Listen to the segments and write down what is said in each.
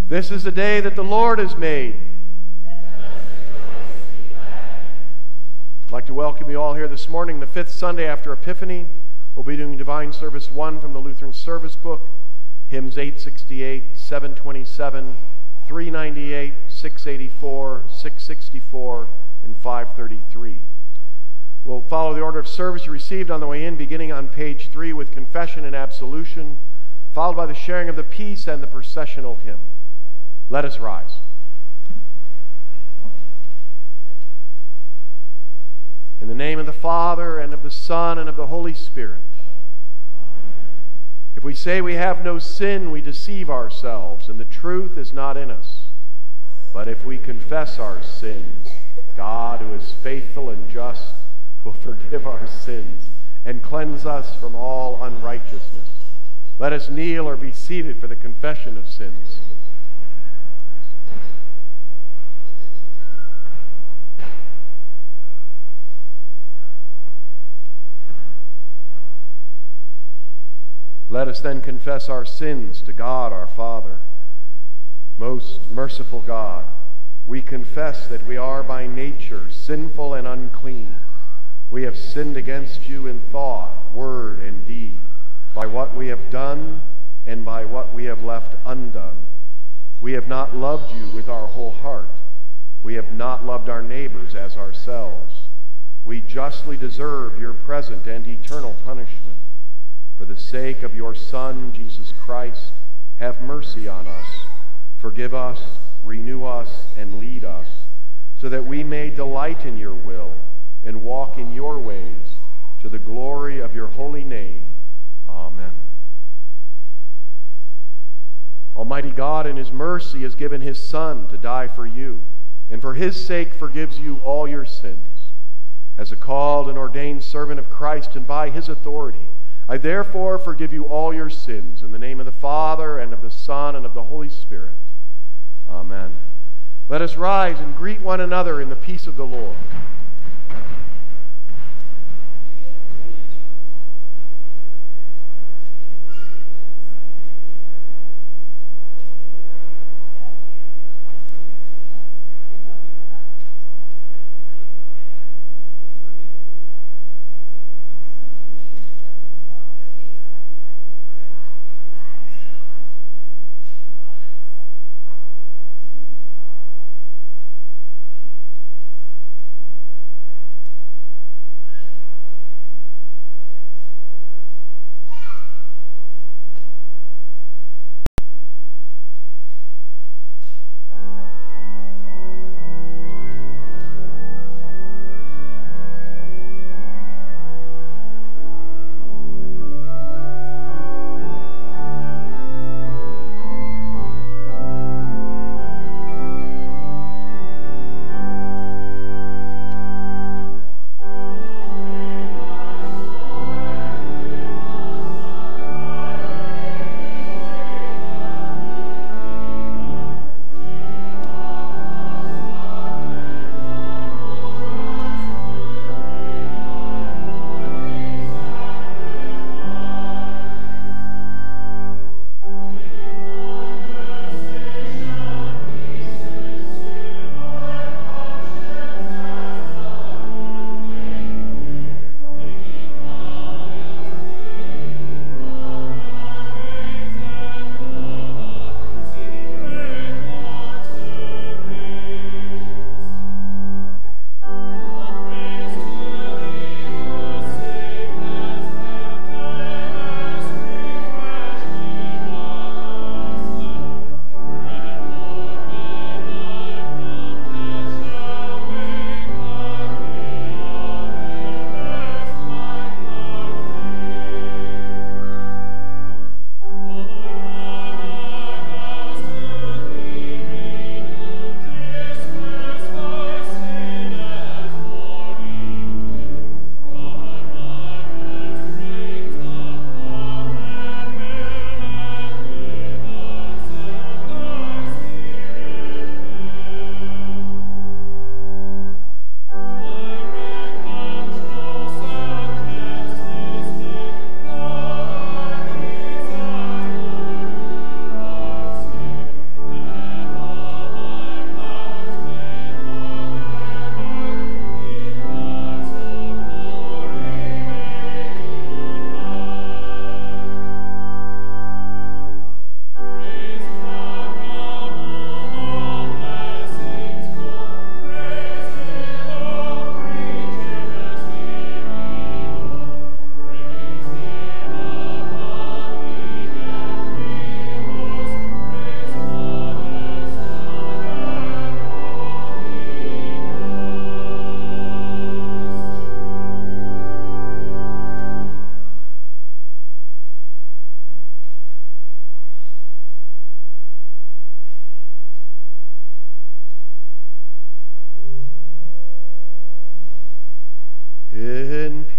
This is the day that the Lord has made. I'd like to welcome you all here this morning, the fifth Sunday after Epiphany. We'll be doing Divine Service 1 from the Lutheran Service Book, hymns 868, 727, 398, 684, 664, and 533. We'll follow the order of service you received on the way in, beginning on page 3 with confession and absolution, followed by the sharing of the peace and the processional hymn. Let us rise. In the name of the Father, and of the Son, and of the Holy Spirit. If we say we have no sin, we deceive ourselves, and the truth is not in us. But if we confess our sins, God, who is faithful and just, will forgive our sins and cleanse us from all unrighteousness. Let us kneel or be seated for the confession of sins. Let us then confess our sins to God our Father. Most merciful God, we confess that we are by nature sinful and unclean. We have sinned against you in thought, word, and deed, by what we have done and by what we have left undone. We have not loved you with our whole heart. We have not loved our neighbors as ourselves. We justly deserve your present and eternal punishment. For the sake of your Son, Jesus Christ, have mercy on us. Forgive us, renew us, and lead us, so that we may delight in your will and walk in your ways, to the glory of your holy name. Amen. Almighty God, in his mercy, has given his Son to die for you, and for his sake forgives you all your sins. As a called and ordained servant of Christ, and by his authority, I therefore forgive you all your sins, in the name of the Father, and of the Son, and of the Holy Spirit. Amen. Let us rise and greet one another in the peace of the Lord.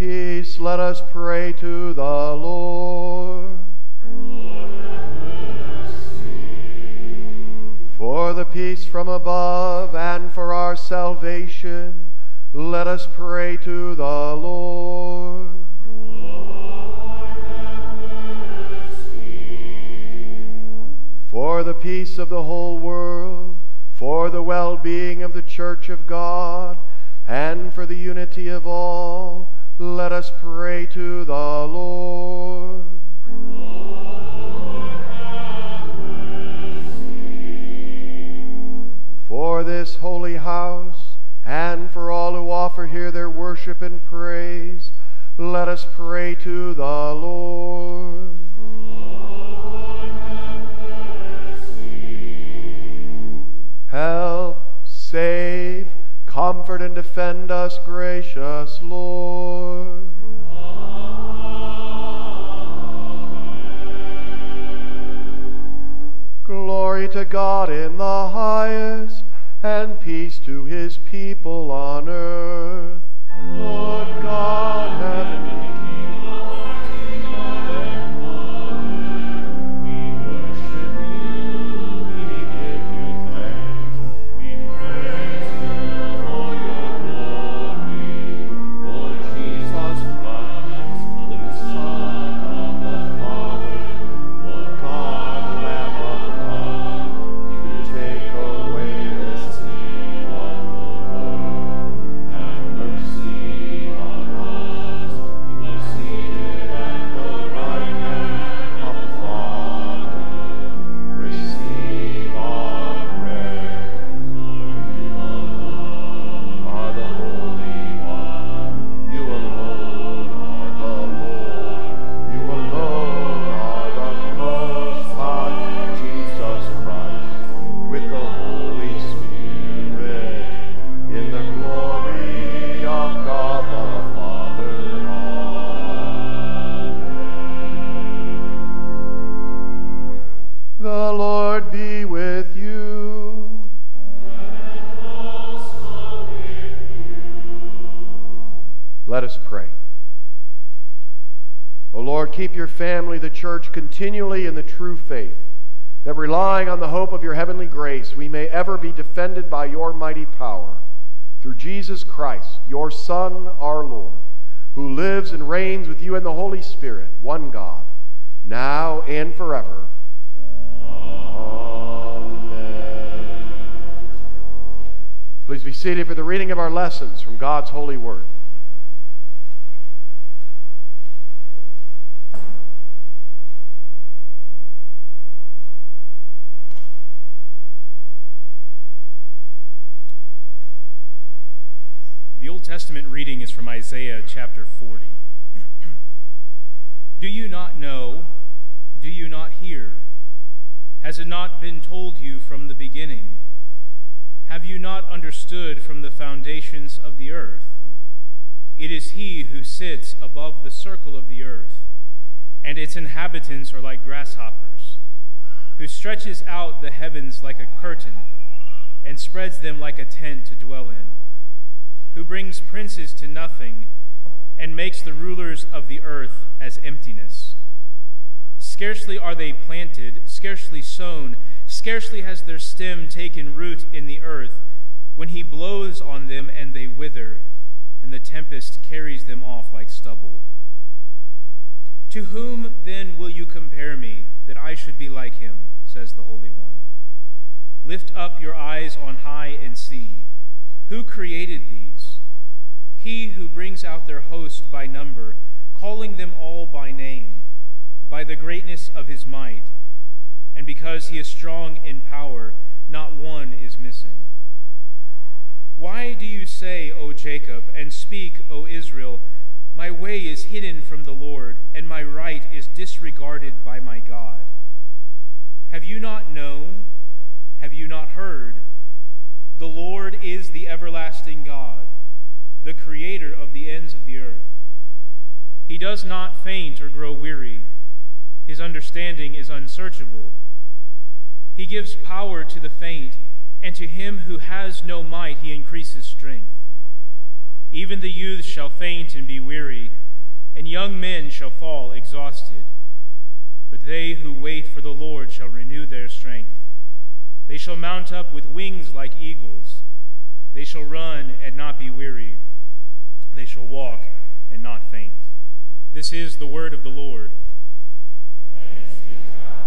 peace, let us pray to the Lord. For the peace from above and for our salvation, let us pray to the Lord. For the peace of the whole world, for the well-being of the Church of God, and for the unity of all, let us pray to the Lord. For this holy house, and for all who offer here their worship and praise, let us pray to the Lord. Help, save, comfort, and defend us, gracious Lord. Glory to God in the highest, and peace to his people on earth. Lord God, heaven and King, Almighty God and Father, we worship you, we give you thanks, we praise you for your glory, Lord Jesus Christ, Holy Son of the Father, Lord God, Lamb of God, you take away the sin of the world. Have mercy on us. You are seated at the right hand of the Father. Receive our prayer, for you alone are the Holy One. You alone are the Lord. You alone are the Most High, Jesus Christ, with the Holy Spirit, in the glory of God the Father. Amen. The Lord be with you. And also with you. Let us pray. O Lord, keep your family, the church, continually in the true faith, that relying on the hope of your heavenly grace, we may ever be defended by your mighty power. Through Jesus Christ, your Son, our Lord, who lives and reigns with you in the Holy Spirit, one God, now and forever. Amen. Please be seated for the reading of our lessons from God's holy word. The Old Testament reading is from Isaiah chapter 40. Do you not know? Do you not hear? Has it not been told you from the beginning? Have you not understood from the foundations of the earth? It is he who sits above the circle of the earth, and its inhabitants are like grasshoppers, who stretches out the heavens like a curtain, and spreads them like a tent to dwell in, who brings princes to nothing, and makes the rulers of the earth as emptiness. Scarcely are they planted, scarcely sown, scarcely has their stem taken root in the earth, when he blows on them and they wither, and the tempest carries them off like stubble. To whom then will you compare me, that I should be like him, says the Holy One? Lift up your eyes on high and see. Who created these? He who brings out their host by number, calling them all by name, by the greatness of his might, and because he is strong in power, not one is missing. Why do you say, O Jacob, and speak, O Israel, my way is hidden from the Lord, and my right is disregarded by my God? Have you not known? Have you not heard? The Lord is the everlasting God, the creator of the ends of the earth. He does not faint or grow weary. His understanding is unsearchable. He gives power to the faint, and to him who has no might he increases strength. Even the youths shall faint and be weary, and young men shall fall exhausted. But they who wait for the Lord shall renew their strength. They shall mount up with wings like eagles. They shall run and not be weary. They shall walk and not faint. This is the word of the Lord. Thanks be to God.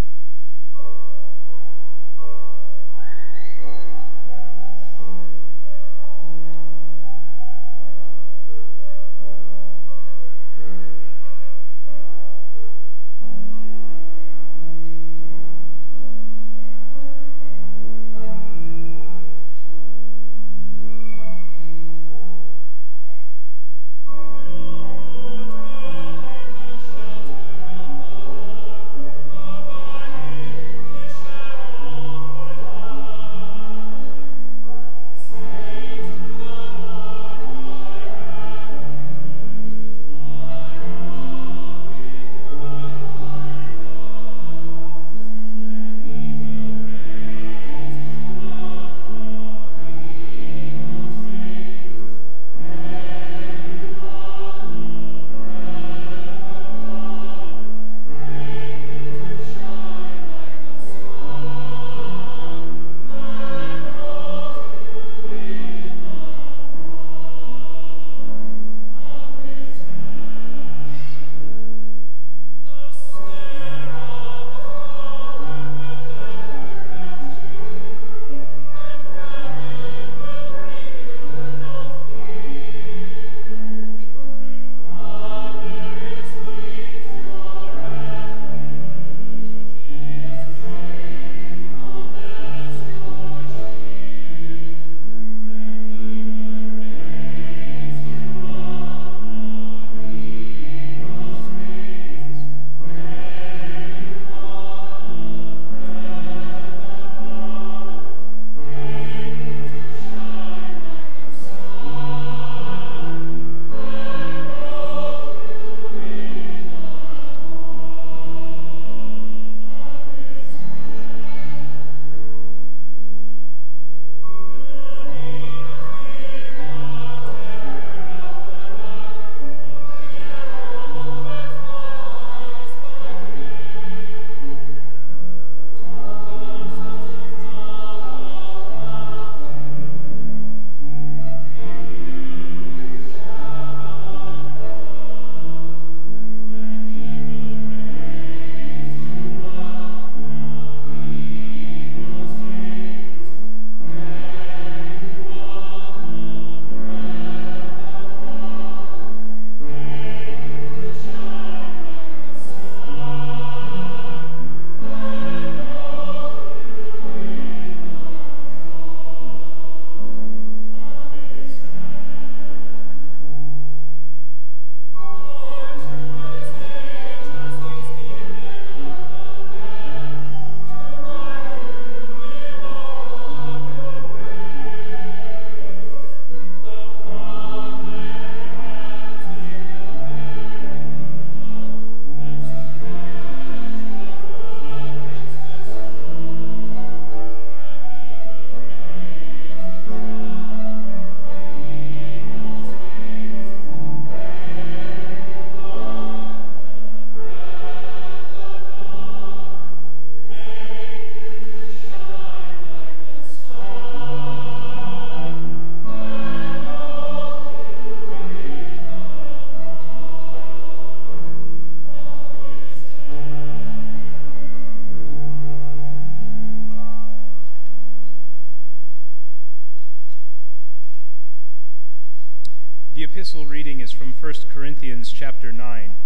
The epistle reading is from 1 Corinthians chapter 9.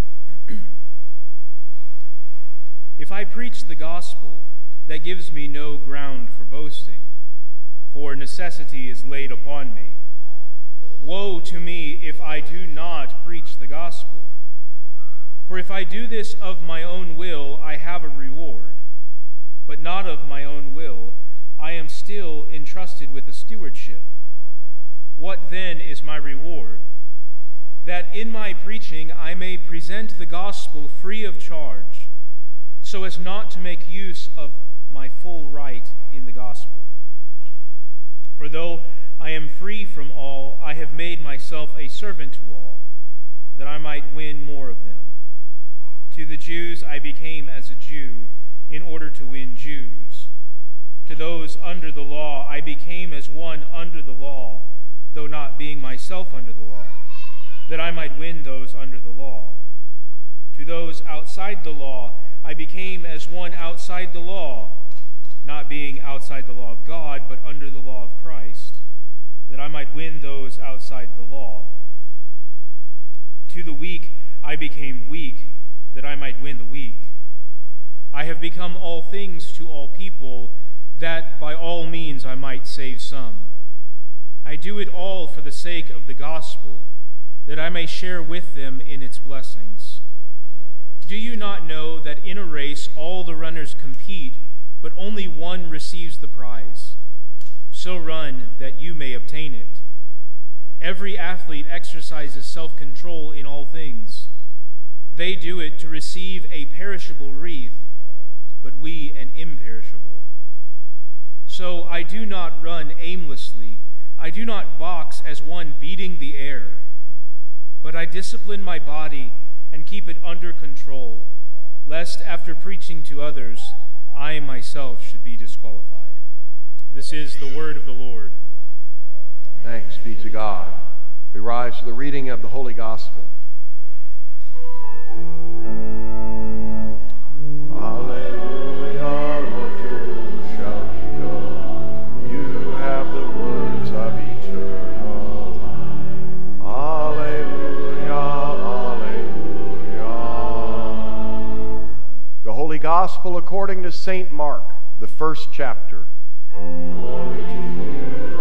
If I preach the gospel, that gives me no ground for boasting, for necessity is laid upon me. Woe to me if I do not preach the gospel. For if I do this of my own will, I have a reward, but not of my own will. I am still entrusted with a stewardship. What then is my reward? That in my preaching I may present the gospel free of charge, so as not to make use of my full right in the gospel. For though I am free from all. I have made myself a servant to all, that I might win more of them. To the Jews I became as a Jew, in order to win Jews. To those under the law I became as one under the law, though not being myself under the law, that I might win those under the law. To those outside the law I became as one outside the law, not being outside the law of God, but under the law of Christ, that I might win those outside the law. To the weak I became weak, that I might win the weak. I have become all things to all people, that by all means I might save some. I do it all for the sake of the gospel, that I may share with them in its blessings. Do you not know that in a race all the runners compete, but only one receives the prize? So run that you may obtain it. Every athlete exercises self-control in all things. They do it to receive a perishable wreath, but we an imperishable. So I do not run aimlessly. I do not box as one beating the air, but I discipline my body and keep it under control, lest after preaching to others, I myself should be disqualified. This is the word of the Lord. Thanks be to God. We rise to the reading of the Holy Gospel. Alleluia, Lord, to shall we go. You have the words of eternal life. Alleluia, alleluia. The Holy Gospel according to St. Mark, the first chapter. Glory to you,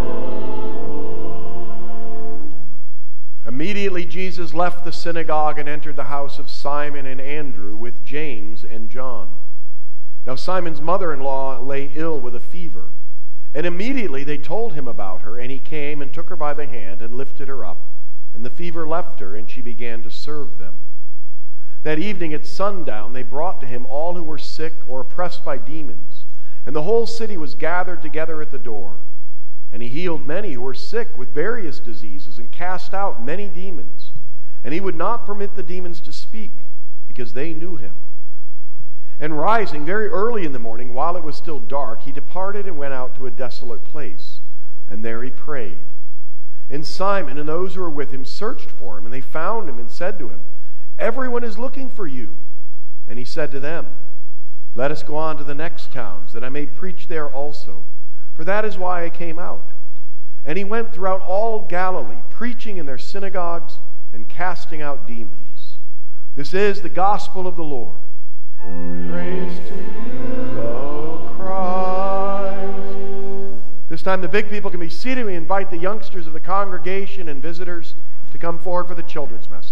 Lord. Immediately Jesus left the synagogue and entered the house of Simon and Andrew with James and John. Now Simon's mother-in-law lay ill with a fever, and immediately they told him about her, and he came and took her by the hand and lifted her up, and the fever left her, and she began to serve them. That evening at sundown they brought to him all who were sick or oppressed by demons, and the whole city was gathered together at the door. And he healed many who were sick with various diseases and cast out many demons. And he would not permit the demons to speak, because they knew him. And rising very early in the morning, while it was still dark, he departed and went out to a desolate place. And there he prayed. And Simon and those who were with him searched for him, and they found him and said to him, "Everyone is looking for you." And he said to them, "Let us go on to the next towns, that I may preach there also, for that is why I came out." And he went throughout all Galilee, preaching in their synagogues and casting out demons. This is the gospel of the Lord. Praise to you, O Christ. This time the big people can be seated. We invite the youngsters of the congregation and visitors to come forward for the children's message.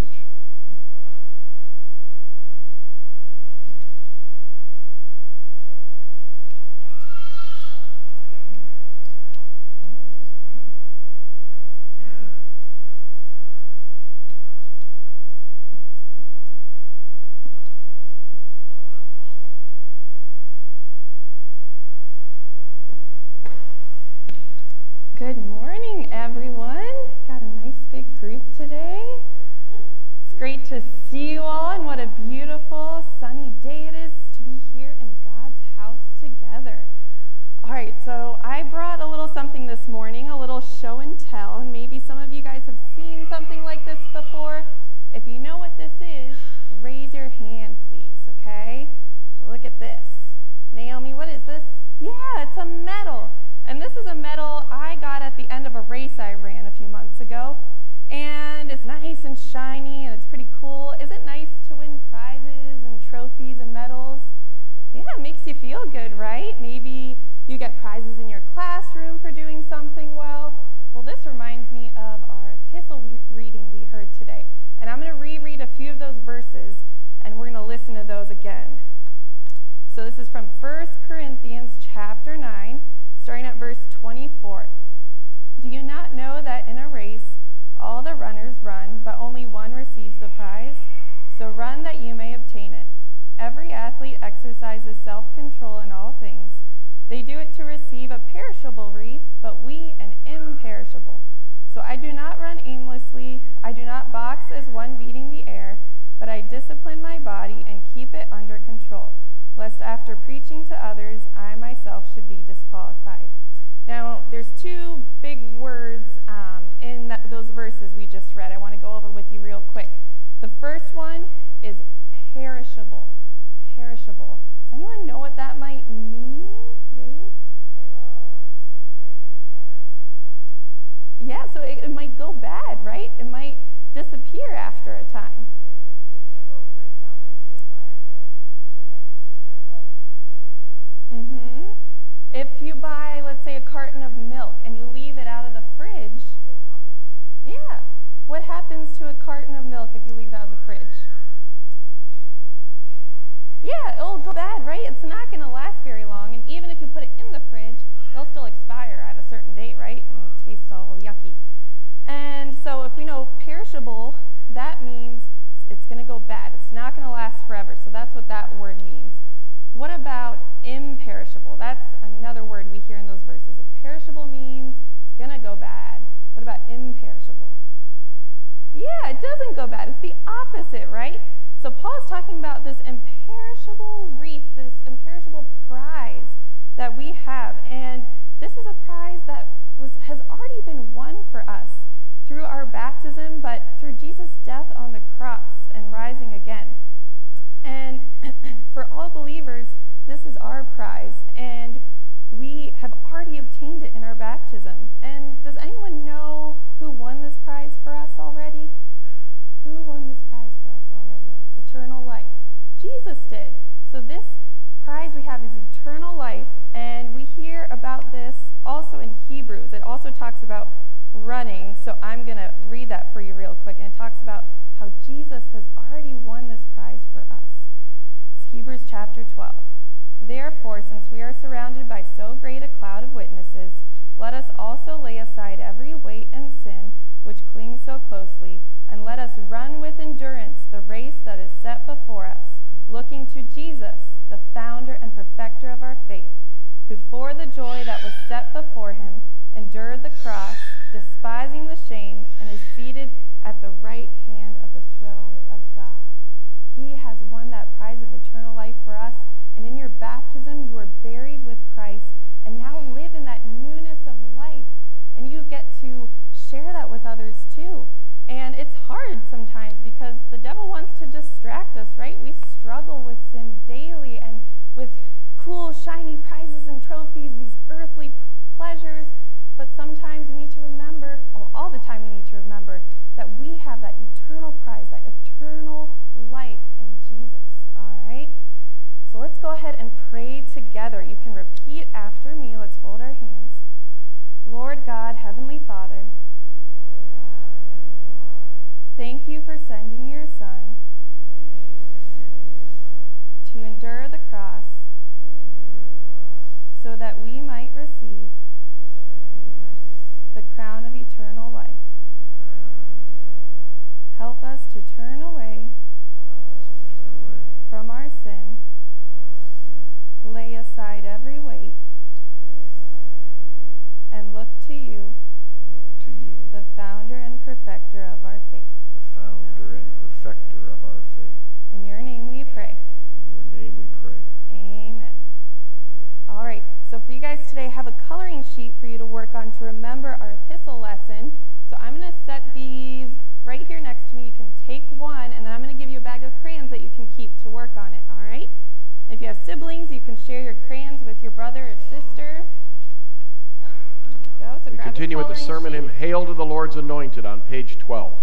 Good morning, everyone. Got a nice big group today. It's great to see you all, and what a beautiful sunny day it is to be here in God's house together. All right, so I brought a little something this morning, a little show and tell, and maybe some of you guys have seen something like this before. If you know what this is, raise your hand, please, okay? Look at this. Naomi, what is this? Yeah, it's a medal. And this is a medal I got at the end of a race I ran a few months ago. And it's nice and shiny, and it's pretty cool. Is it nice to win prizes and trophies and medals? Yeah, it makes you feel good, right? Maybe you get prizes in your classroom for doing something well. Well, this reminds me of our epistle reading we heard today. And I'm going to reread a few of those verses, and we're going to listen to those again. So this is from 1 Corinthians chapter 9, starting at verse 24. Do you not know that in a race all the runners run, but only one receives the prize? So run that you may obtain it. Every athlete exercises self-control in all things. They do it to receive a perishable wreath, but we an imperishable. So I do not run aimlessly, I do not box as one beating the air, but I discipline my body and keep it under control, lest after preaching to others, I myself should be disqualified. Now, there's two big words in those verses we just read I want to go over with you real quick. The first one is perishable. Perishable. Does anyone know what that might mean, Gabe? It will disintegrate in the air sometime. Yeah, so it might go bad, right? It might disappear after a time. Maybe it will break down into the environment and turn it into dirt like a waste. If you buy, let's say, a carton of milk and you leave it out of the fridge, yeah, what happens to a carton of milk if you leave it out of the fridge? Yeah, it'll go bad, right? It's not going to last very long, and even if you put it in the fridge, it'll still expire at a certain date, right? And taste all yucky. And so if we know perishable, that means it's going to go bad. It's not going to last forever, so that's what that word means. What about imperishable? That's another word we hear in those verses. If perishable means it's going to go bad, what about imperishable? Yeah, it doesn't go bad. It's the opposite, right? So Paul's talking about this imperishable wreath, this imperishable prize that we have. And this is a prize that has already been won for us through our baptism, but through Jesus' death on the cross and rising again. And for all believers, this is our prize, and we have already obtained it in our baptism. And does anyone know who won this prize for us already? Who won this prize for us already? Eternal life. Jesus did. So this prize we have is eternal life, and we hear about this also in Hebrews. It also talks about running, so I'm going to read that for you real quick, and it talks about how Jesus has already won this prize for us. It's Hebrews chapter 12. Therefore, since we are surrounded by so great a cloud of witnesses, let us also lay aside every weight and sin which clings so closely, and let us run with endurance the race that is set before us, looking to Jesus, the founder and perfecter of our faith, who for the joy that was set before him endured the cross, despising the shame, and is seated at the right hand of the throne of God. He has won that prize of eternal life for us, and in your baptism you were buried with Christ, and now live in that newness of life, and you get to share that with others too. And it's hard sometimes because the devil wants to distract us, right? We struggle with sin daily and with cool, shiny prizes and trophies, these earthly pleasures. But sometimes we need to remember, all the time we need to remember, that we have that eternal prize, that eternal life in Jesus, all right? So let's go ahead and pray together. You can repeat after me. Let's fold our hands. Lord God, Heavenly Father, thank you for sending your Son to endure the cross so that we might receive the crown of eternal life. Help us to turn away from our sin, lay aside every weight, and look to you, the founder and perfecter of our faith. The founder and perfecter of our faith. In your name we pray. In your name we pray. Amen. All right, so for you guys today, I have a coloring sheet for you to work on to remember our epistle lesson. So I'm going to set these right here next to me. You can take one, and then I'm going to give you a bag of crayons that you can keep to work on it, all right? If you have siblings, you can share your crayons with your brother or sister. Go, so we continue with the sermon hymn, Hail to the Lord's Anointed, on page 12.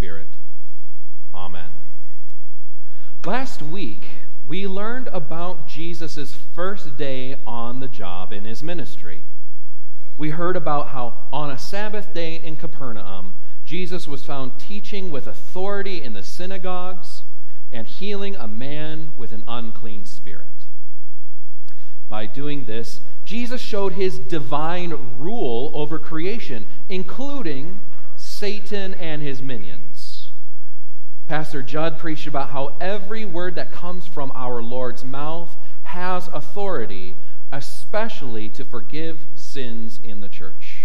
Spirit. Amen. Last week, we learned about Jesus' first day on the job in his ministry. We heard about how on a Sabbath day in Capernaum, Jesus was found teaching with authority in the synagogues and healing a man with an unclean spirit. By doing this, Jesus showed his divine rule over creation, including Satan and his minions. Pastor Judd preached about how every word that comes from our Lord's mouth has authority, especially to forgive sins in the church.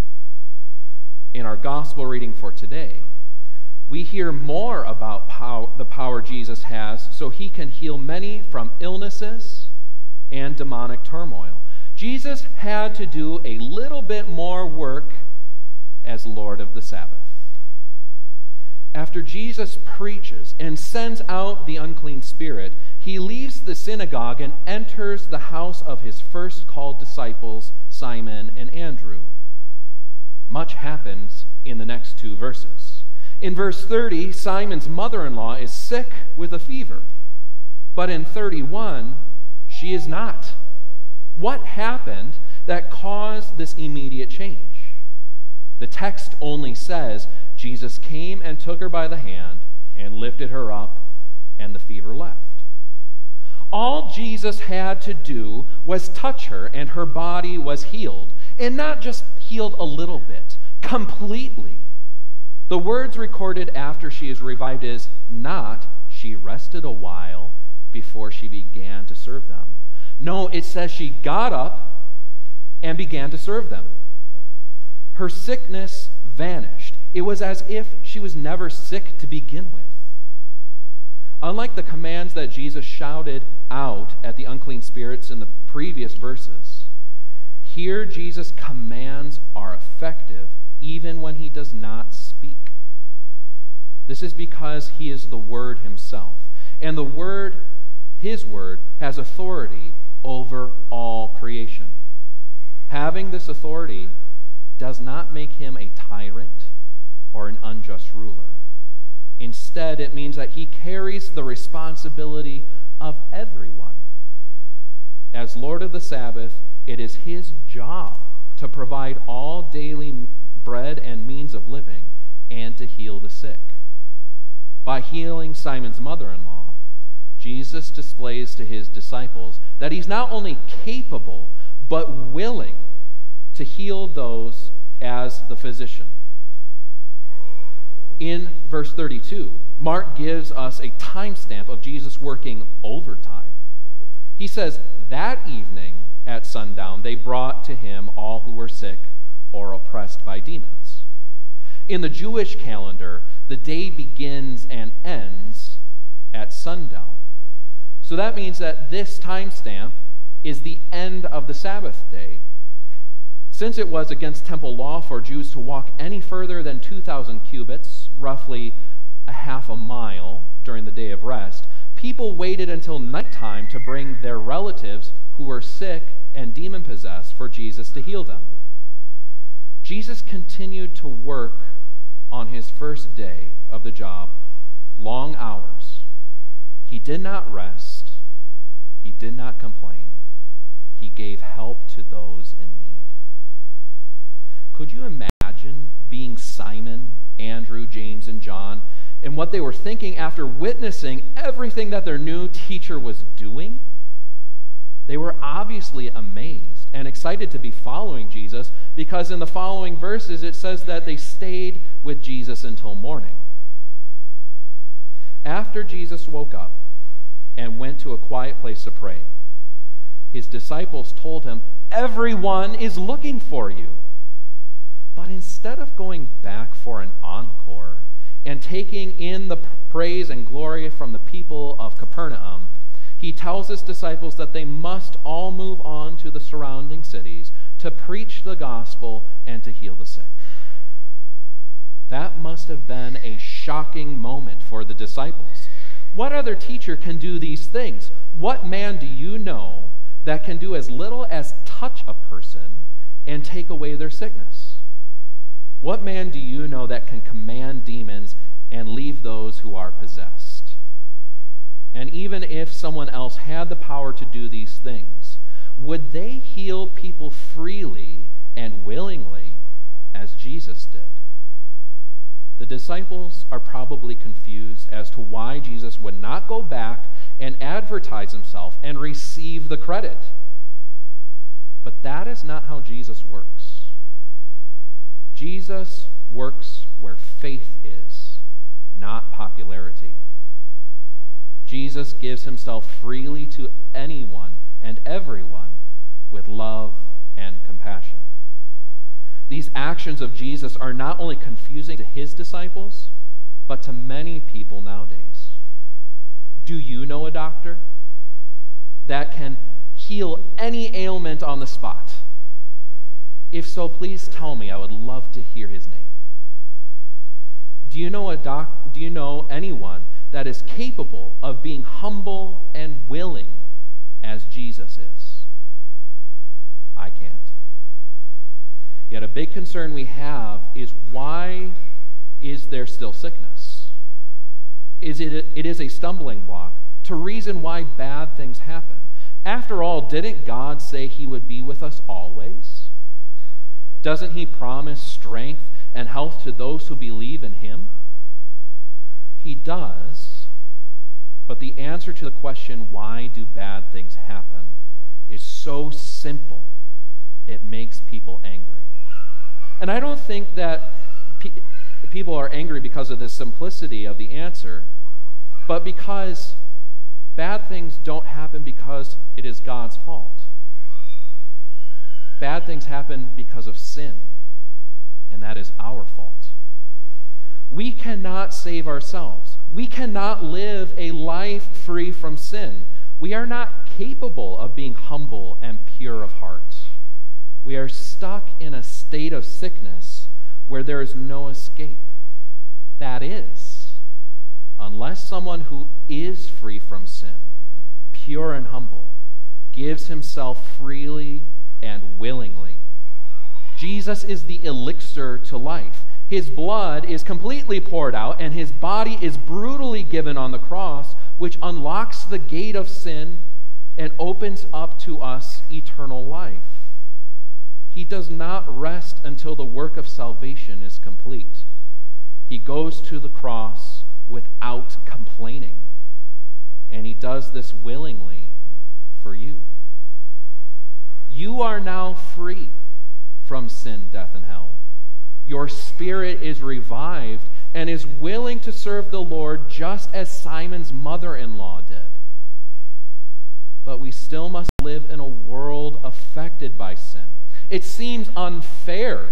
In our gospel reading for today, we hear more about the power Jesus has so he can heal many from illnesses and demonic turmoil. Jesus had to do a little bit more work as Lord of the Sabbath. After Jesus preaches and sends out the unclean spirit, he leaves the synagogue and enters the house of his first called disciples, Simon and Andrew. Much happens in the next two verses. In verse 30, Simon's mother-in-law is sick with a fever. But in 31, she is not. What happened that caused this immediate change? The text only says, Jesus came and took her by the hand and lifted her up, and the fever left. All Jesus had to do was touch her, and her body was healed. And not just healed a little bit, completely. The words recorded after she is revived is not, she rested a while before she began to serve them. No, it says she got up and began to serve them. Her sickness vanished. It was as if she was never sick to begin with. Unlike the commands that Jesus shouted out at the unclean spirits in the previous verses, here Jesus' commands are effective even when he does not speak. This is because he is the Word himself, and the Word, his Word, has authority over all creation. Having this authority does not make him a tyrant or an unjust ruler. Instead, it means that he carries the responsibility of everyone. As Lord of the Sabbath, it is his job to provide all daily bread and means of living and to heal the sick. By healing Simon's mother-in-law, Jesus displays to his disciples that he's not only capable, but willing to heal those as the physician. In verse 32, Mark gives us a timestamp of Jesus working overtime. He says, that evening at sundown, they brought to him all who were sick or oppressed by demons. In the Jewish calendar, the day begins and ends at sundown. So that means that this timestamp is the end of the Sabbath day. Since it was against temple law for Jews to walk any further than 2,000 cubits, roughly a half a mile, during the day of rest, people waited until nighttime to bring their relatives who were sick and demon-possessed for Jesus to heal them. Jesus continued to work on his first day of the job, long hours. He did not rest. He did not complain. He gave help to those in need. Could you imagine being Simon, Andrew, James, and John, and what they were thinking after witnessing everything that their new teacher was doing? They were obviously amazed and excited to be following Jesus, because in the following verses it says that they stayed with Jesus until morning. After Jesus woke up and went to a quiet place to pray, his disciples told him, "Everyone is looking for you." But instead of going back for an encore and taking in the praise and glory from the people of Capernaum, he tells his disciples that they must all move on to the surrounding cities to preach the gospel and to heal the sick. That must have been a shocking moment for the disciples. What other teacher can do these things? What man do you know that can do as little as touch a person and take away their sickness? What man do you know that can command demons and leave those who are possessed. And even if someone else had the power to do these things, would they heal people freely and willingly as Jesus did? The disciples are probably confused as to why Jesus would not go back and advertise himself and receive the credit. But that is not how Jesus works. Jesus works where faith is, not popularity. Jesus gives himself freely to anyone and everyone with love and compassion. These actions of Jesus are not only confusing to his disciples, but to many people nowadays. Do you know a doctor that can heal any ailment on the spot? If so, please tell me. I would love to hear his name. Do you know anyone that is capable of being humble and willing as Jesus is? I can't. Yet a big concern we have is, why is there still sickness? It is a stumbling block to reason why bad things happen. After all, didn't God say he would be with us always? Doesn't he promise strength and health to those who believe in him? He does, but the answer to the question, why do bad things happen, is so simple, it makes people angry. And I don't think that people are angry because of the simplicity of the answer, but because bad things don't happen because it is God's fault. Bad things happen because of sin, and that is our fault. We cannot save ourselves. We cannot live a life free from sin. We are not capable of being humble and pure of heart. We are stuck in a state of sickness where there is no escape. That is, unless someone who is free from sin, pure and humble, gives himself freely and willingly. Jesus is the elixir to life. His blood is completely poured out, and his body is brutally given on the cross, which unlocks the gate of sin and opens up to us eternal life. He does not rest until the work of salvation is complete. He goes to the cross without complaining, and he does this willingly for you. You are now free from sin, death, and hell. Your spirit is revived and is willing to serve the Lord just as Simon's mother-in-law did. But we still must live in a world affected by sin. It seems unfair.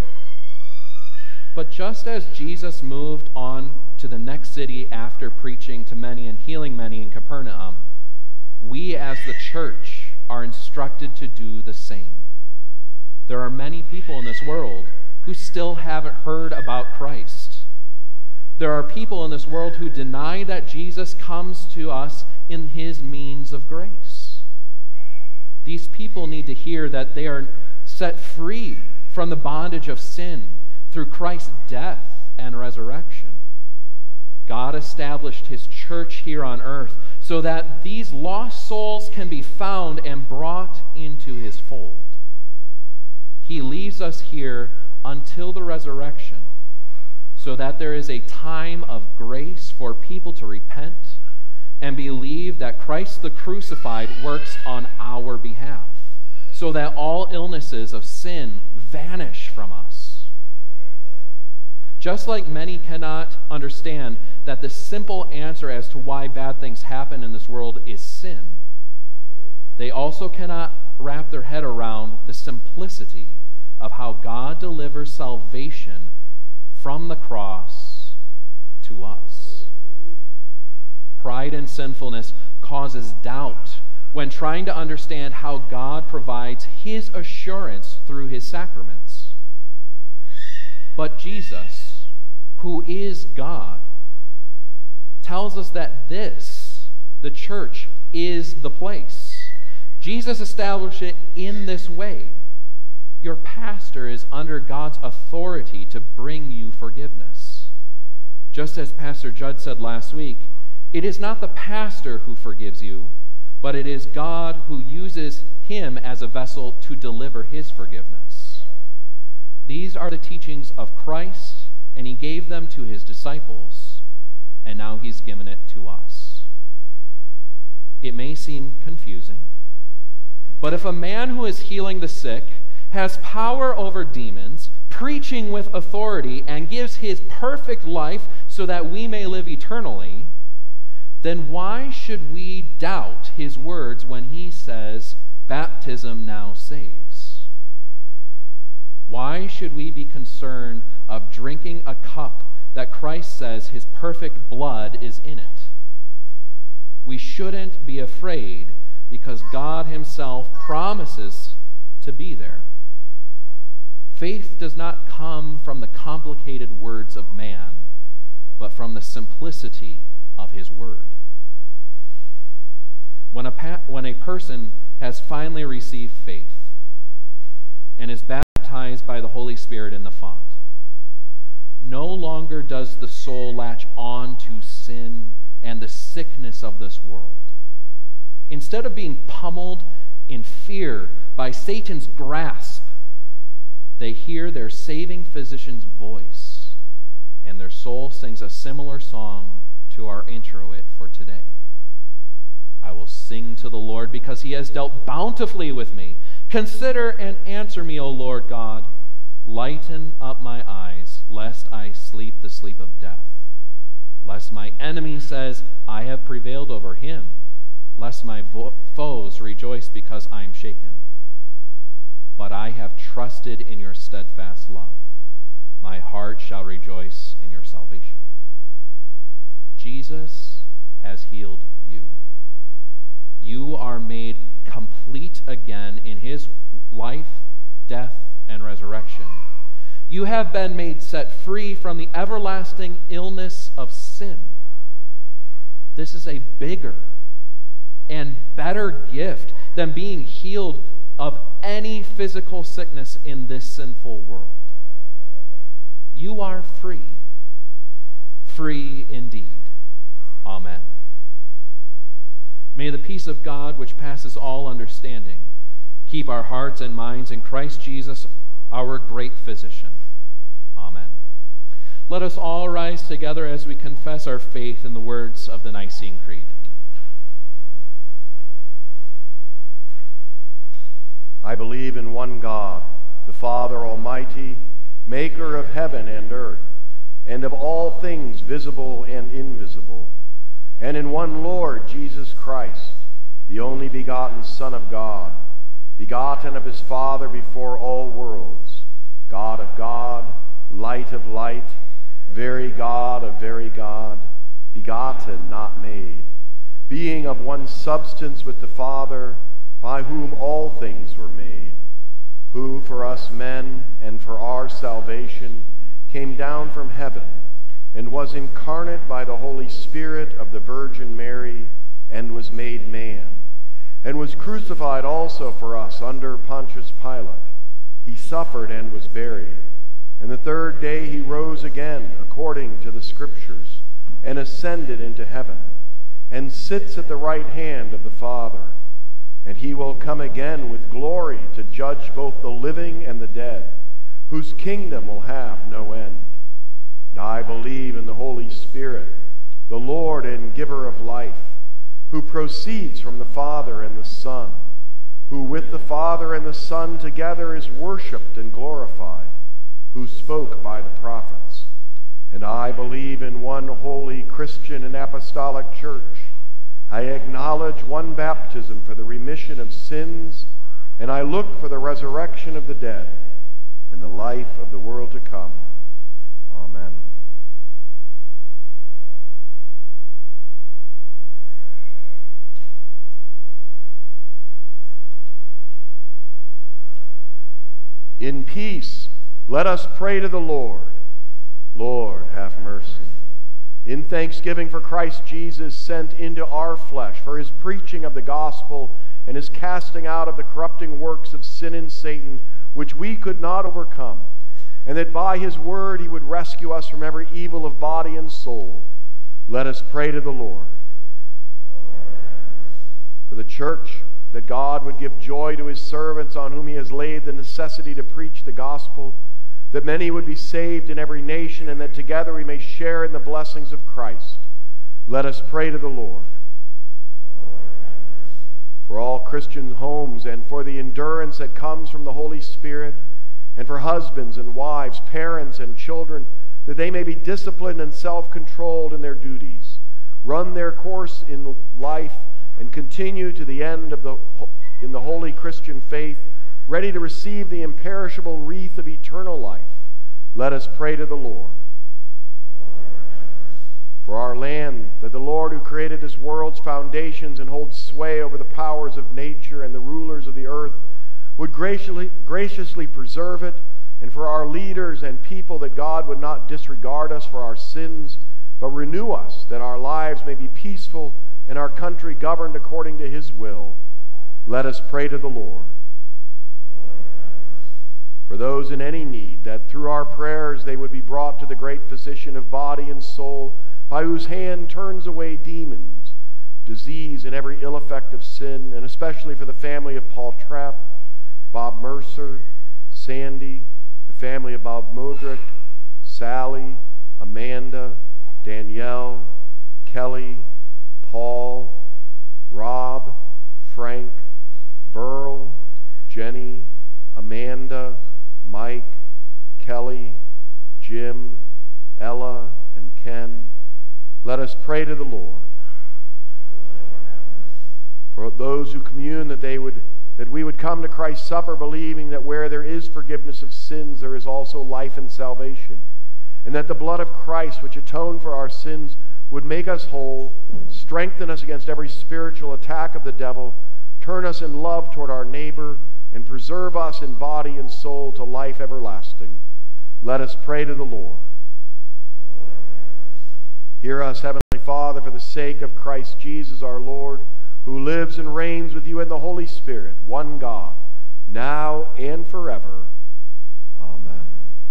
But just as Jesus moved on to the next city after preaching to many and healing many in Capernaum, we as the church are instructed to do the same. There are many people in this world who still haven't heard about Christ. There are people in this world who deny that Jesus comes to us in his means of grace. These people need to hear that they are set free from the bondage of sin through Christ's death and resurrection. God established his church here on earth so that these lost souls can be found and brought into his fold. He leaves us here until the resurrection so that there is a time of grace for people to repent and believe that Christ the crucified works on our behalf, so that all illnesses of sin vanish from us. Just like many cannot understand that the simple answer as to why bad things happen in this world is sin, they also cannot wrap their head around the simplicity of how God delivers salvation from the cross to us. Pride and sinfulness causes doubt when trying to understand how God provides his assurance through his sacraments. But Jesus, who is God, tells us that this, the church, is the place. Jesus established it in this way. Your pastor is under God's authority to bring you forgiveness. Just as Pastor Judd said last week, it is not the pastor who forgives you, but it is God who uses him as a vessel to deliver his forgiveness. These are the teachings of Christ, and he gave them to his disciples, and now he's given it to us. It may seem confusing, but if a man who is healing the sick has power over demons, preaching with authority, and gives his perfect life so that we may live eternally, then why should we doubt his words when he says, baptism now saves? Why should we be concerned of drinking a cup that Christ says his perfect blood is in it? We shouldn't be afraid because God himself promises to be there. Faith does not come from the complicated words of man, but from the simplicity of his word. When a person has finally received faith and is baptized by the Holy Spirit in the font, no longer does the soul latch on to sin and the sickness of this world. Instead of being pummeled in fear by Satan's grasp, they hear their saving physician's voice, and their soul sings a similar song to our introit for today. I will sing to the Lord because he has dealt bountifully with me. Consider and answer me, O Lord God. Lighten up my eyes, lest I sleep the sleep of death. Lest my enemy says, I have prevailed over him. Lest my foes rejoice because I am shaken. But I have trusted in your steadfast love. My heart shall rejoice in your salvation. Jesus has healed you. You are made complete again in his life, death, and resurrection. You have been made set free from the everlasting illness of sin. This is a bigger and better gift than being healed of any physical sickness in this sinful world. You are free. Free indeed. Amen. May the peace of God, which passes all understanding, keep our hearts and minds in Christ Jesus, our great physician. Amen. Let us all rise together as we confess our faith in the words of the Nicene Creed. I believe in one God, the Father Almighty, maker of heaven and earth, and of all things visible and invisible, and in one Lord Jesus Christ, the only begotten Son of God, begotten of his Father before all worlds, God of God, light of light, very God of very God, begotten, not made, being of one substance with the Father, by whom all things were made, who for us men and for our salvation came down from heaven, and was incarnate by the Holy Spirit of the Virgin Mary, and was made man, and was crucified also for us under Pontius Pilate. He suffered and was buried, and the third day he rose again, according to the Scriptures, and ascended into heaven, and sits at the right hand of the Father. And he will come again with glory to judge both the living and the dead, whose kingdom will have no end. And I believe in the Holy Spirit, the Lord and giver of life, who proceeds from the Father and the Son, who with the Father and the Son together is worshipped and glorified, who spoke by the prophets. And I believe in one holy Christian and apostolic church. I acknowledge one baptism for the remission of sins, and I look for the resurrection of the dead and the life of the world to come. Amen. In peace, let us pray to the Lord. Lord, have mercy. In thanksgiving for Christ Jesus sent into our flesh, for his preaching of the gospel and his casting out of the corrupting works of sin and Satan, which we could not overcome, and that by his word he would rescue us from every evil of body and soul. Let us pray to the Lord. For the church, that God would give joy to his servants on whom he has laid the necessity to preach the gospel, that many would be saved in every nation, and that together we may share in the blessings of Christ. Let us pray to the Lord. For all Christian homes, and for the endurance that comes from the Holy Spirit, and for husbands and wives, parents and children, that they may be disciplined and self-controlled in their duties, run their course in life, and continue to the end of in the holy Christian faith, ready to receive the imperishable wreath of eternal life. Let us pray to the Lord. For our land, that the Lord who created this world's foundations and holds sway over the powers of nature and the rulers of the earth would graciously preserve it, and for our leaders and people, that God would not disregard us for our sins, but renew us, that our lives may be peaceful and our country governed according to his will. Let us pray to the Lord. For those in any need, that through our prayers they would be brought to the great physician of body and soul, by whose hand turns away demons, disease, and every ill effect of sin, and especially for the family of Paul Trapp, Bob Mercer, Sandy, the family of Bob Modrick, Sally, Amanda, Danielle, Kelly, Paul, Rob, Frank, Burl, Jenny, Amanda, Mike, Kelly, Jim, Ella, and Ken. Let us pray to the Lord. For those who commune, that we would come to Christ's supper believing that where there is forgiveness of sins, there is also life and salvation, and that the blood of Christ, which atoned for our sins, would make us whole, strengthen us against every spiritual attack of the devil, turn us in love toward our neighbor, and preserve us in body and soul to life everlasting. Let us pray to the Lord. Hear us, Heavenly Father, for the sake of Christ Jesus our Lord, who lives and reigns with you in the Holy Spirit, one God, now and forever. Amen.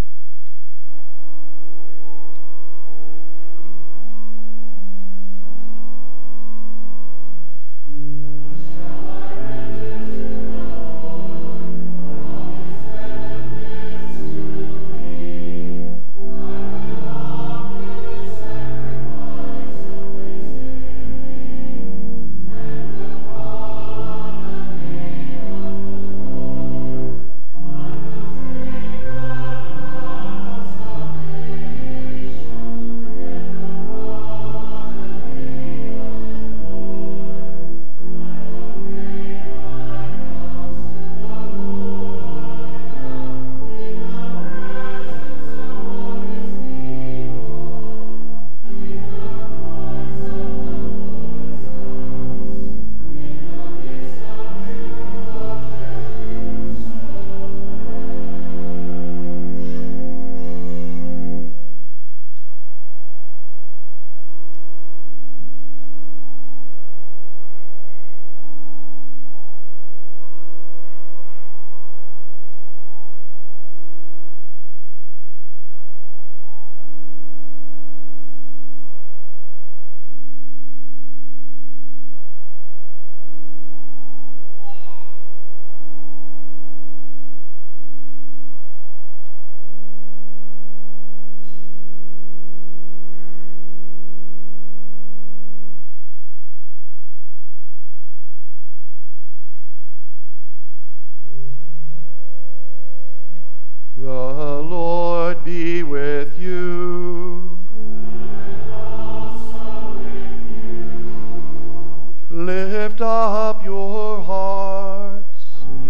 The Lord be with you. And also with you. Lift up your hearts.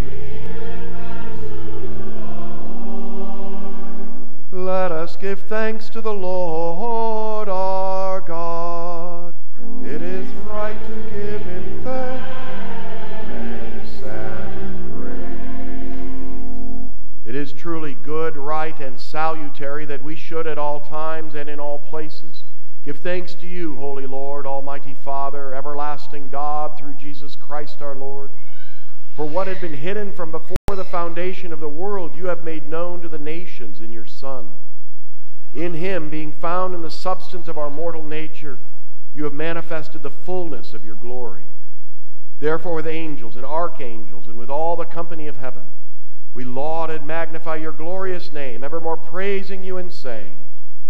Let us give thanks to the Lord our God. It is right to give him thanks and praise. It is truly good, right, and salutary that we should at all times and in all places give thanks to you, Holy Lord, Almighty Father, everlasting God, through Jesus Christ our Lord. For what had been hidden from before the foundation of the world, you have made known to the nations in your Son. In him, being found in the substance of our mortal nature, you have manifested the fullness of your glory. Therefore, with angels and archangels and with all the company of heaven, we laud and magnify your glorious name, evermore praising you and saying,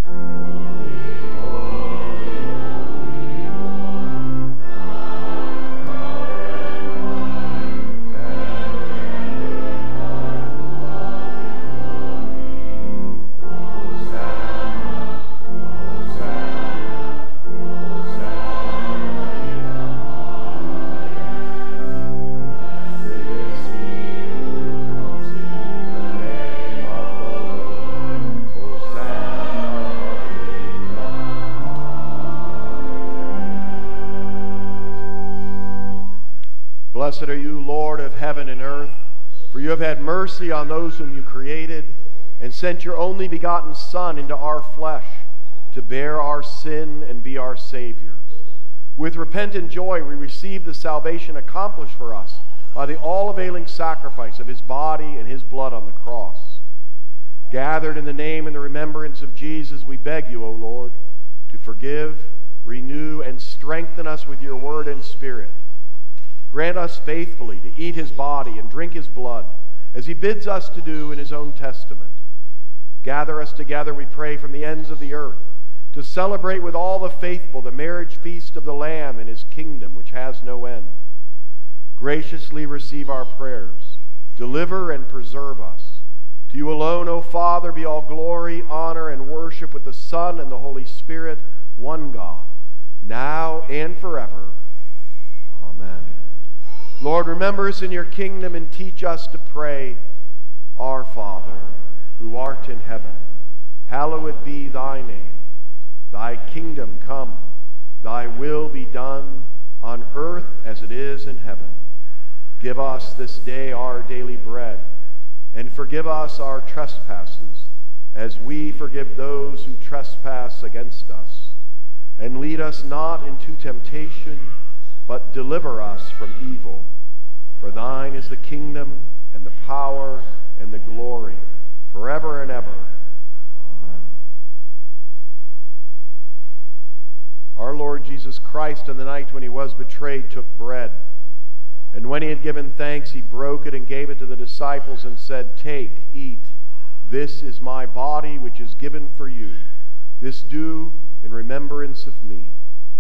Blessed are you, Lord of heaven and earth, for you have had mercy on those whom you created, and sent your only begotten Son into our flesh to bear our sin and be our Savior. With repentant joy we receive the salvation accomplished for us by the all-availing sacrifice of his body and his blood on the cross. Gathered in the name and the remembrance of Jesus, we beg you, O Lord, to forgive, renew, and strengthen us with your word and spirit. Grant us faithfully to eat his body and drink his blood, as he bids us to do in his own testament. Gather us together, we pray, from the ends of the earth, to celebrate with all the faithful the marriage feast of the Lamb in his kingdom, which has no end. Graciously receive our prayers. Deliver and preserve us. To you alone, O Father, be all glory, honor, and worship with the Son and the Holy Spirit, one God, now and forever. Amen. Lord, remember us in your kingdom and teach us to pray, Our Father, who art in heaven, hallowed be thy name. Thy kingdom come, thy will be done, on earth as it is in heaven. Give us this day our daily bread, and forgive us our trespasses, as we forgive those who trespass against us. And lead us not into temptation, but deliver us from evil. For thine is the kingdom, and the power, and the glory, forever and ever. Amen. Our Lord Jesus Christ, on the night when he was betrayed, took bread. And when he had given thanks, he broke it and gave it to the disciples and said, Take, eat. This is my body, which is given for you. This do in remembrance of me.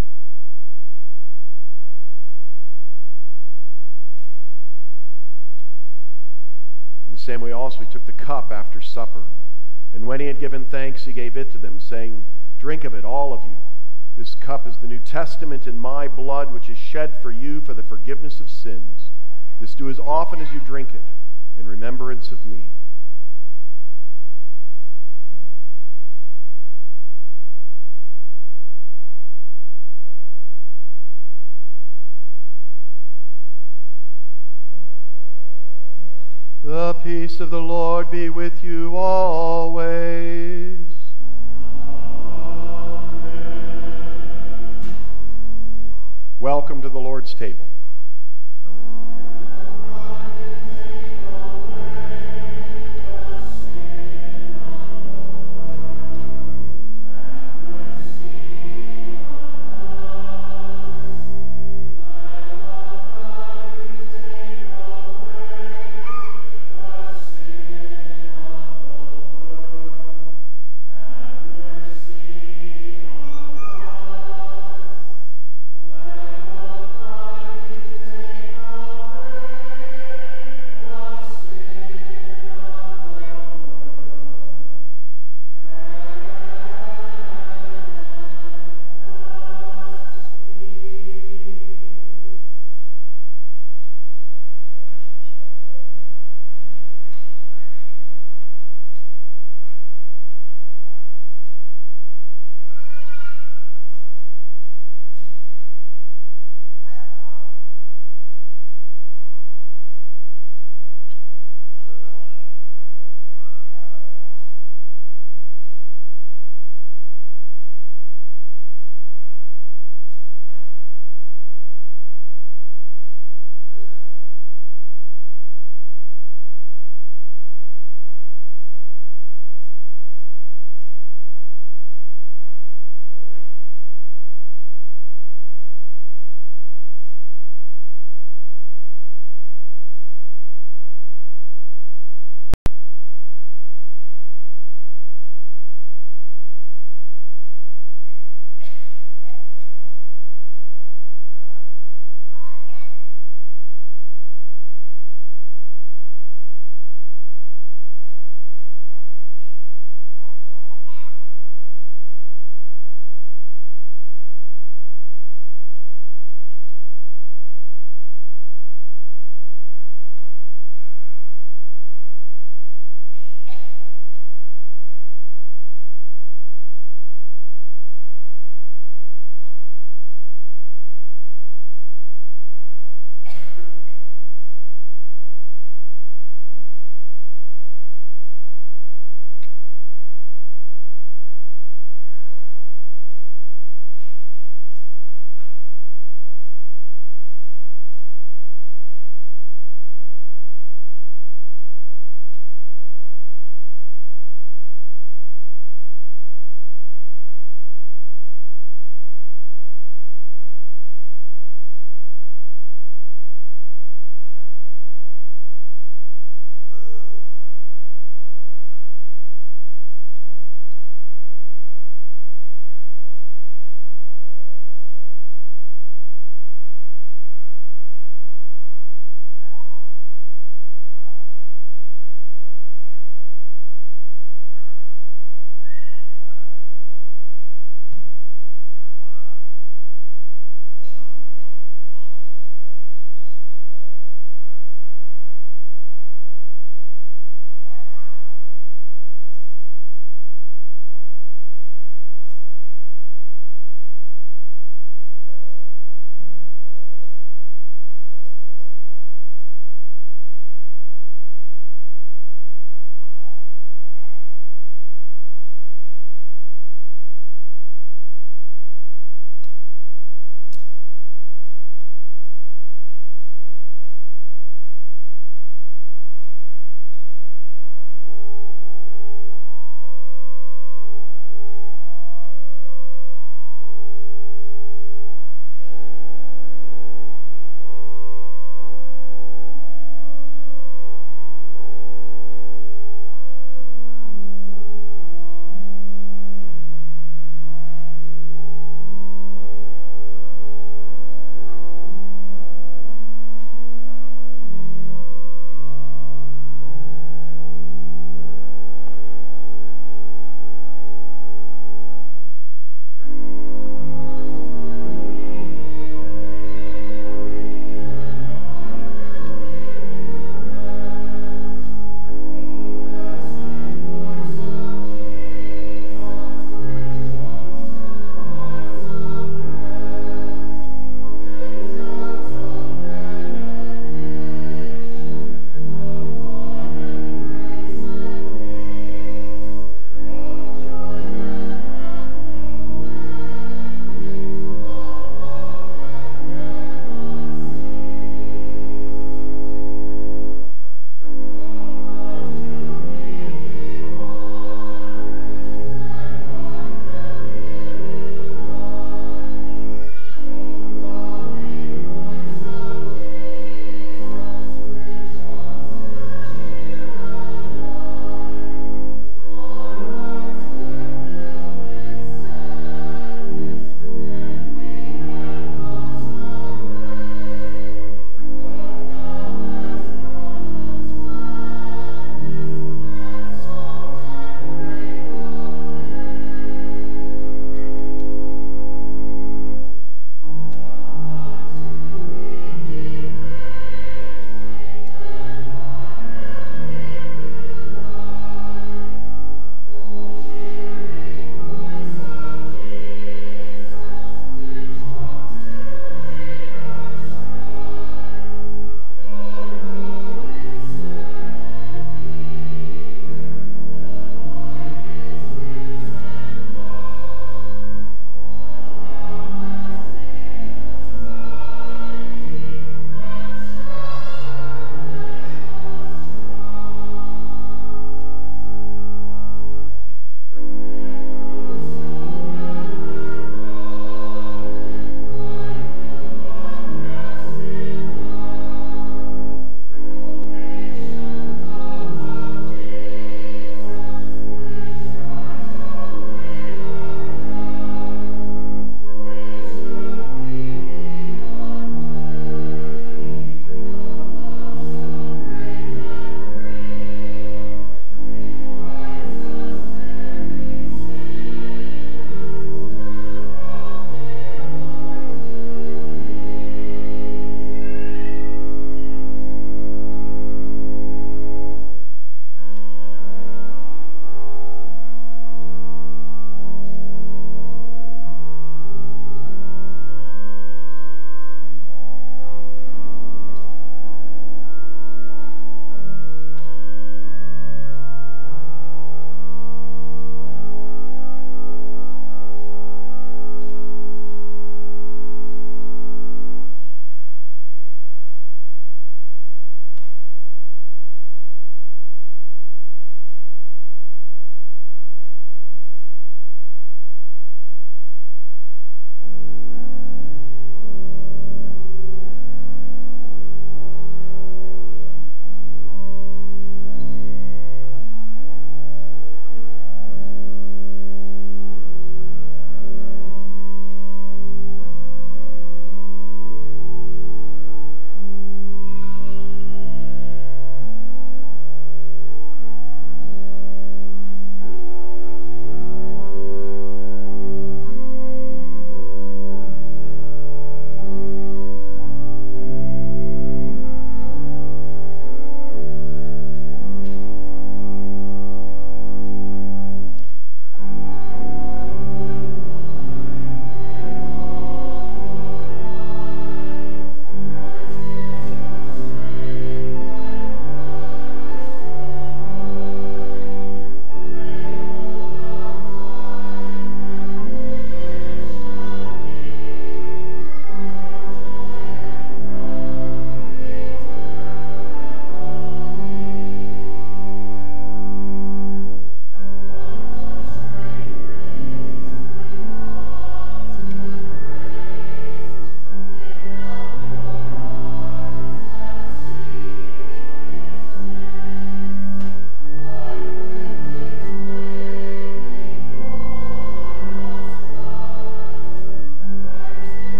In the same way also he took the cup after supper, and when he had given thanks, he gave it to them, saying, Drink of it, all of you. This cup is the New Testament in my blood, which is shed for you for the forgiveness of sins. This do as often as you drink it, in remembrance of me. The peace of the Lord be with you always. Amen. Welcome to the Lord's table.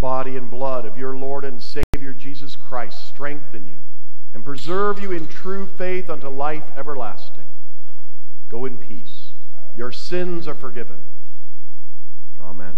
body and blood of your Lord and Savior Jesus Christ strengthen you and preserve you in true faith unto life everlasting. Go in peace. Your sins are forgiven. Amen.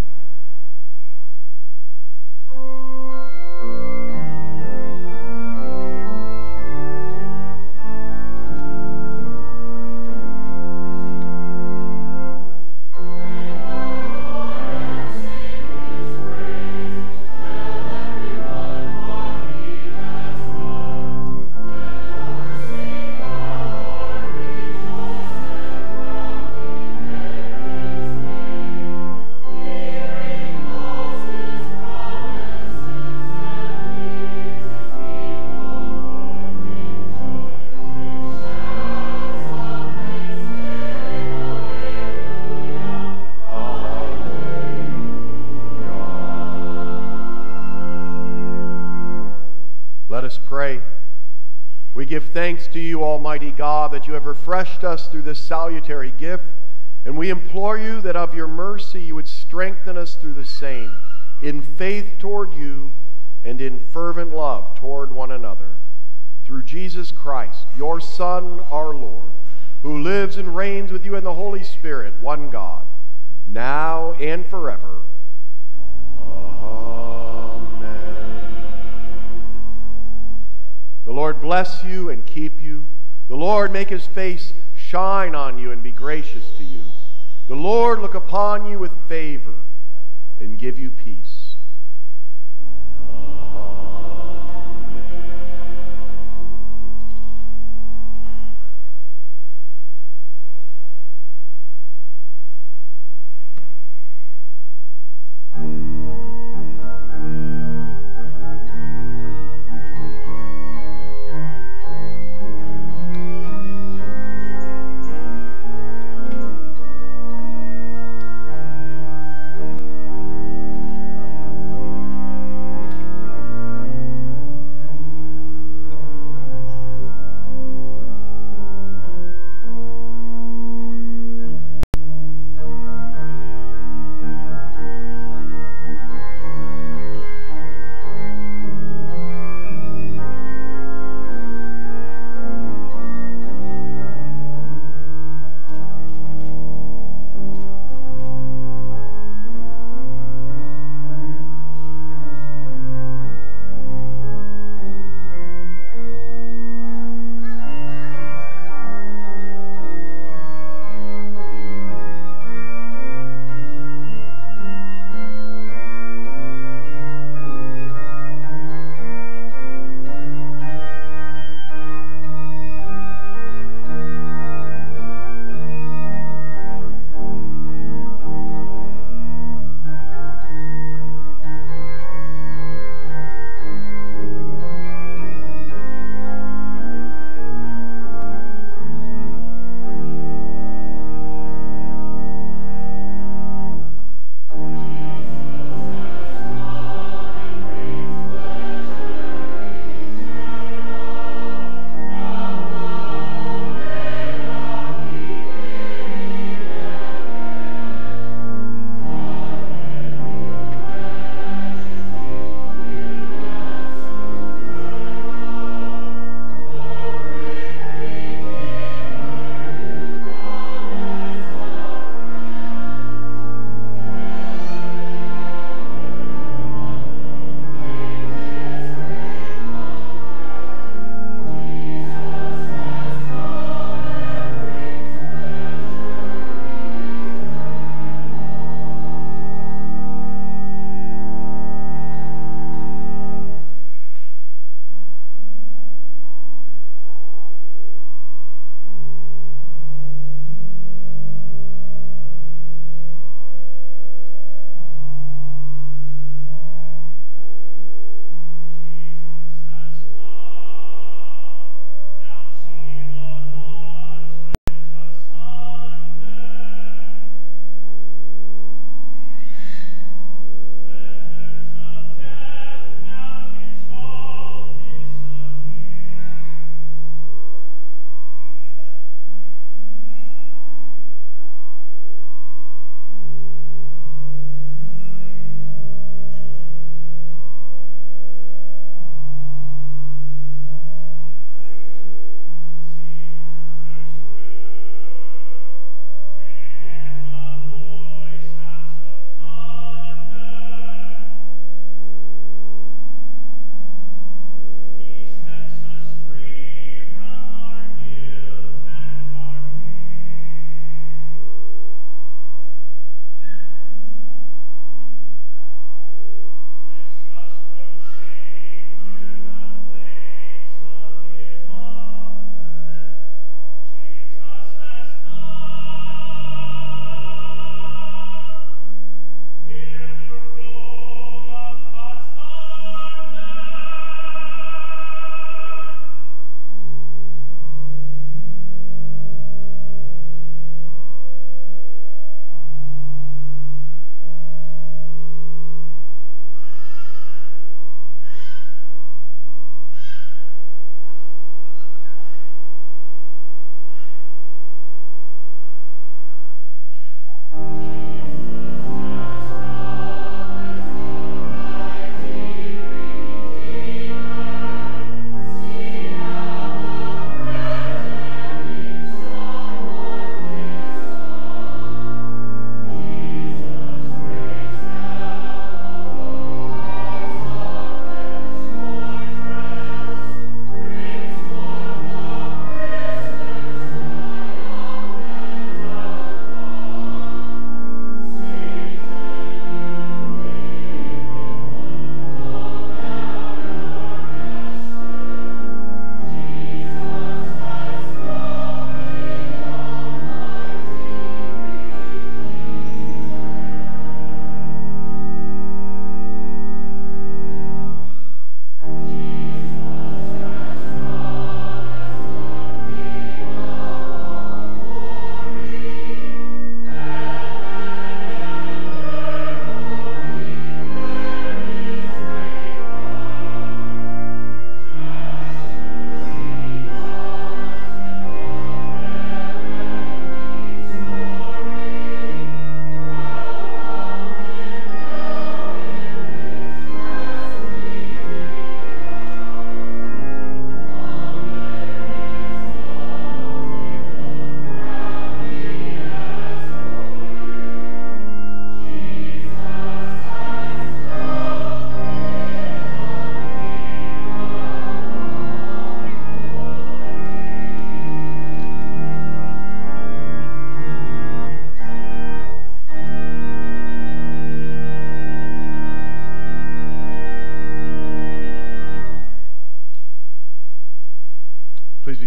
Let us pray. We give thanks to you, Almighty God, that you have refreshed us through this salutary gift, and we implore you that of your mercy you would strengthen us through the same, in faith toward you and in fervent love toward one another. Through Jesus Christ, your Son, our Lord, who lives and reigns with you in the Holy Spirit, one God, now and forever. The Lord bless you and keep you. The Lord make his face shine on you and be gracious to you. The Lord look upon you with favor and give you peace.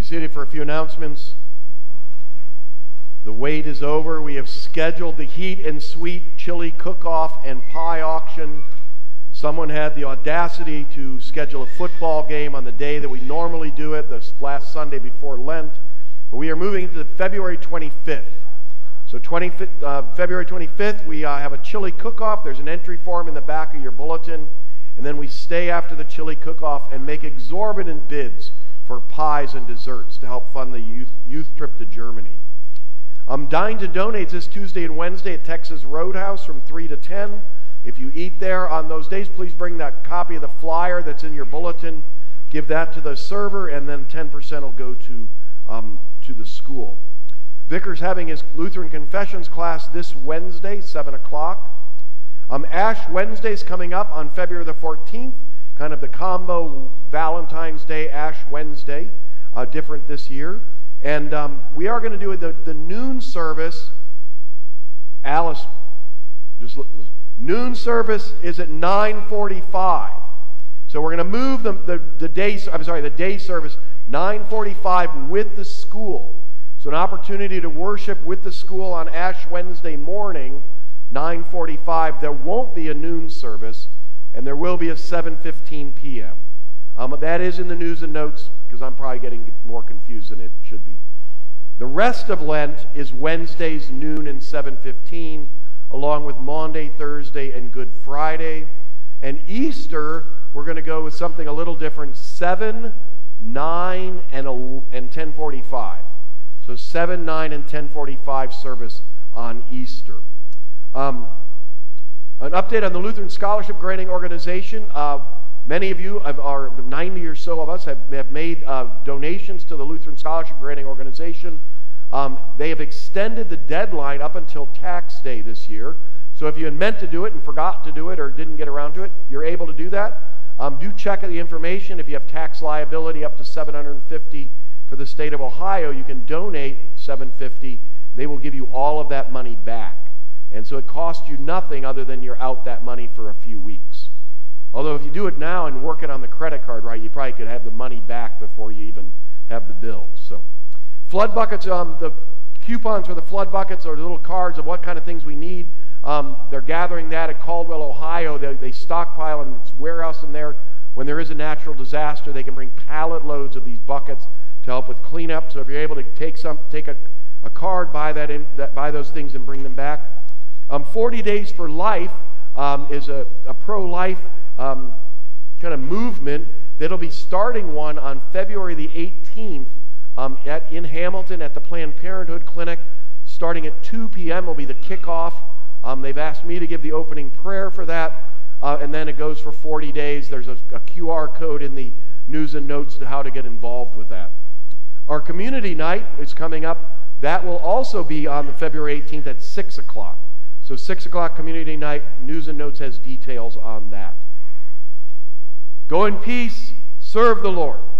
seated for a few announcements. The wait is over. We have scheduled the Heat and Sweet Chili Cook-Off and Pie Auction. Someone had the audacity to schedule a football game on the day that we normally do it, the last Sunday before Lent. But we are moving to February 25th. So February 25th, we have a chili cook-off. There's an entry form in the back of your bulletin. And then we stay after the chili cook-off and make exorbitant bids for pies and desserts to help fund the youth trip to Germany. Dine to Donate this Tuesday and Wednesday at Texas Roadhouse from 3 to 10. If you eat there on those days, please bring that copy of the flyer that's in your bulletin. Give that to the server, and then 10% will go to the school. Vicar's having his Lutheran Confessions class this Wednesday, 7 o'clock. Ash Wednesday's coming up on February the 14th, kind of the combo Valentine's Day, Ash Wednesday, different this year. And we are going to do the noon service. Alice, noon service is at 9:45. So we're going to move the day service 9:45 with the school. So an opportunity to worship with the school on Ash Wednesday morning, 9:45. There won't be a noon service, and there will be a 7:15 p.m. That is in the news and notes, because I'm probably getting more confused than it should be. The rest of Lent is Wednesdays, noon and 7:15, along with Maundy, Thursday, and Good Friday. And Easter, we're going to go with something a little different, 7, 9, and 10:45. So 7, 9, and 10:45 service on Easter. An update on the Lutheran Scholarship Granting Organization. Many of you, 90 or so of us, have made donations to the Lutheran Scholarship Granting Organization. They have extended the deadline up until tax day this year. So if you had meant to do it and forgot to do it or didn't get around to it, you're able to do that. Do check the information. If you have tax liability up to $750 for the state of Ohio, you can donate $750. They will give you all of that money back. And so it costs you nothing other than you're out that money for a few weeks. Although if you do it now and work it on the credit card right, you probably could have the money back before you even have the bill. So, flood buckets, the coupons for the flood buckets are little cards of what kind of things we need. They're gathering that at Caldwell, Ohio. They stockpile and warehouse them there. When there is a natural disaster, they can bring pallet loads of these buckets to help with cleanup. So if you're able to take a card, buy those things and bring them back. 40 Days for Life is a pro-life kind of movement that'll be starting one on February the 18th in Hamilton at the Planned Parenthood Clinic. Starting at 2 p.m. will be the kickoff. They've asked me to give the opening prayer for that, and then it goes for 40 days. There's a QR code in the news and notes to how to get involved with that. Our community night is coming up. That will also be on the February 18th at 6 o'clock. So 6 o'clock community night, news and notes has details on that. Go in peace, serve the Lord.